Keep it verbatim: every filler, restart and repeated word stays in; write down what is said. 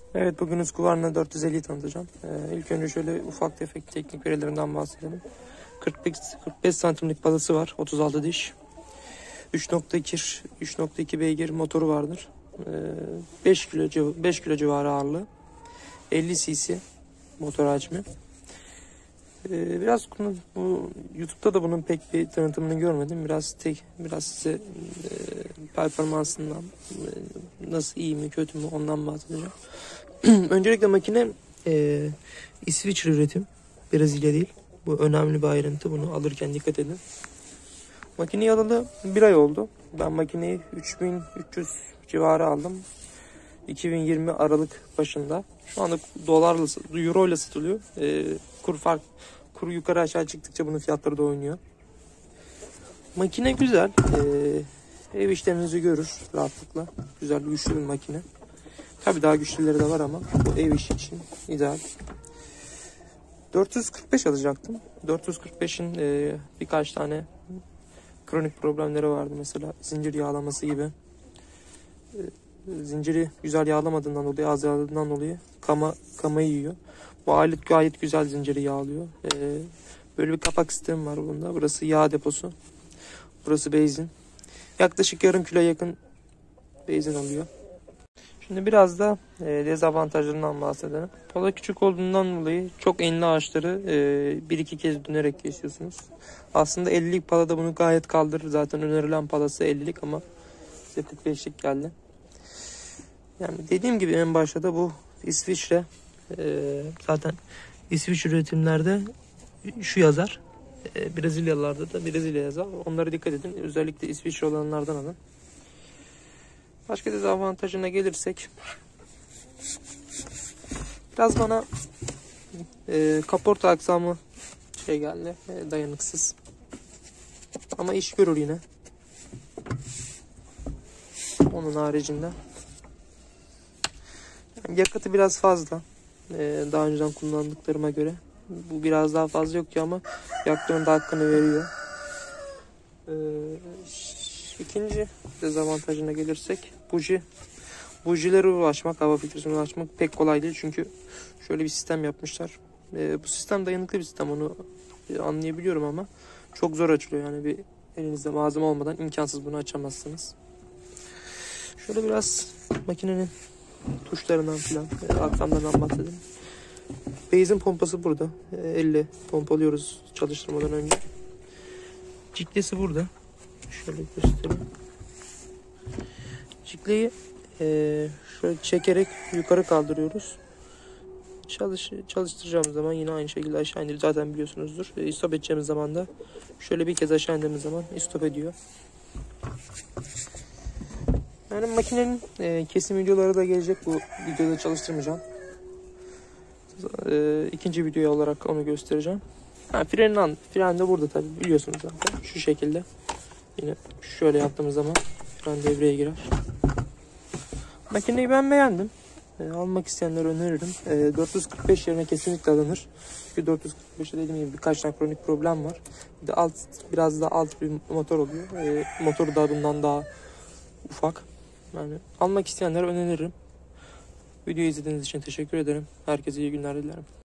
Evet, bugün Husqvarna dört yüz elliyi tanıtacağım. Ee, ilk önce şöyle ufak tefek teknik verilerinden bahsedelim. kırk beş, kırk beş santimlik balası var, otuz altı diş. üç nokta iki üç nokta iki beygir motoru vardır. Ee, beş kilo beş kilo civarı ağırlığı. elli cc motor hacmi. Ee, biraz bunu, bu YouTube'da da bunun pek bir tanıtımını görmedim. Biraz tek biraz size e, performansından e, nasıl, iyi mi kötü mü ondan bahsedeceğim. Öncelikle makine e, İsviçre üretim, Brezilya değil. Bu önemli bir ayrıntı, bunu alırken dikkat edin. Makineyi alalı bir ay oldu. Ben makineyi üç bin üç yüz civarı aldım. iki bin yirmi Aralık başında. Şu anda dolarla, euro ile satılıyor. E, kur fark, kur yukarı aşağı çıktıkça bunun fiyatları da oynuyor. Makine güzel. E, ev işlerinizi görür rahatlıkla. Güzel, güçlü bir makine. Tabii daha güçlüleri de var ama bu ev işi için ideal. dört yüz kırk beş alacaktım. dört yüz kırk beşin e, birkaç tane kronik problemleri vardı. Mesela zincir yağlaması gibi. E, zinciri güzel yağlamadığından dolayı, az yağladığından dolayı kama, kamayı yiyor. Bu alet gayet güzel zinciri yağlıyor. E, böyle bir kapak sistemi var bunda. Burası yağ deposu. Burası benzin. Yaklaşık yarım kilo yakın benzin alıyor. Şimdi biraz da e, dezavantajlarından bahsedelim. Pala küçük olduğundan dolayı çok enli ağaçları e, bir iki kez dönerek kesiyorsunuz. Aslında ellilik palada bunu gayet kaldırır. Zaten önerilen palası ellilik ama size kırk beşlik geldi. Yani dediğim gibi en başta da bu İsviçre, e, zaten İsviçre üretimlerde şu yazar. E, Brezilyalılarda da Brezilya yazar. Onlara dikkat edin. Özellikle İsviçre olanlardan alın. Başka dezavantajına gelirsek, biraz bana e, kaporta aksamı şey geldi, e, dayanıksız. Ama iş görür yine. Onun haricinde yani yakıtı biraz fazla. E, daha önceden kullandıklarıma göre. Bu biraz daha fazla yok ki ama yaktığının da hakkını veriyor. E, ikinci dezavantajına gelirsek, buji. Bujilere ulaşmak, hava filtresine ulaşmak pek kolay değil. Çünkü şöyle bir sistem yapmışlar. E, bu sistem dayanıklı bir sistem, onu anlayabiliyorum ama çok zor açılıyor. Yani bir elinizde malzeme olmadan imkansız, bunu açamazsınız. Şöyle biraz makinenin tuşlarından filan, e, aksamlarından bahsedelim. Benzin pompası burada. E, elle pompalıyoruz çalıştırmadan önce. Ciklesi burada. Şöyle göstereyim. Cikleyi Ee, şöyle çekerek yukarı kaldırıyoruz. Çalış, çalıştıracağımız zaman yine aynı şekilde aşağı indir. Zaten biliyorsunuzdur. E, istop edeceğimiz zaman da şöyle bir kez aşağı indirdiğimiz zaman istop ediyor. Yani makinenin e, kesim videoları da gelecek. Bu videoda çalıştırmayacağım. E, ikinci video olarak onu göstereceğim. Ha, frenin fren de burada tabi, biliyorsunuz zaten. Şu şekilde. Yine şöyle yaptığımız zaman fren devreye girer. Makineyi ben beğendim. E, almak isteyenlere öneririm. E, dört yüz kırk beş yerine kesinlikle alınır. Çünkü dört yüz kırk beşte dediğim gibi birkaç tane kronik problem var. Bir de alt, biraz daha alt bir motor oluyor. E, motoru da bundan daha ufak. Yani almak isteyenlere öneririm. Videoyu izlediğiniz için teşekkür ederim. Herkese iyi günler dilerim.